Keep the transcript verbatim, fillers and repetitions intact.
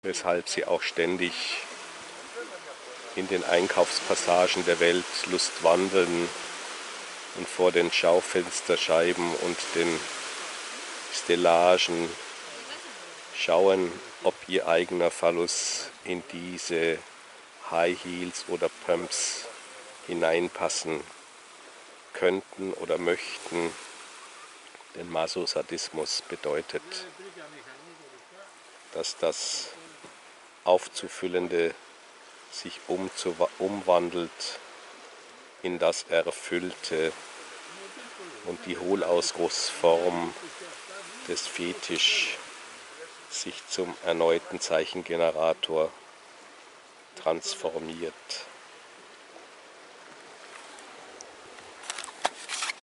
weshalb sie auch ständig in den Einkaufspassagen der Welt lustwandeln und vor den Schaufensterscheiben und den Stellagen schauen, ob ihr eigener Phallus in diese High Heels oder Pumps hineinpassen könnten oder möchten. Denn Masosadismus bedeutet, dass das Aufzufüllende sich umwandelt in das Erfüllte und die Hohlausgussform des Fetisch sich zum erneuten Zeichengenerator transformiert.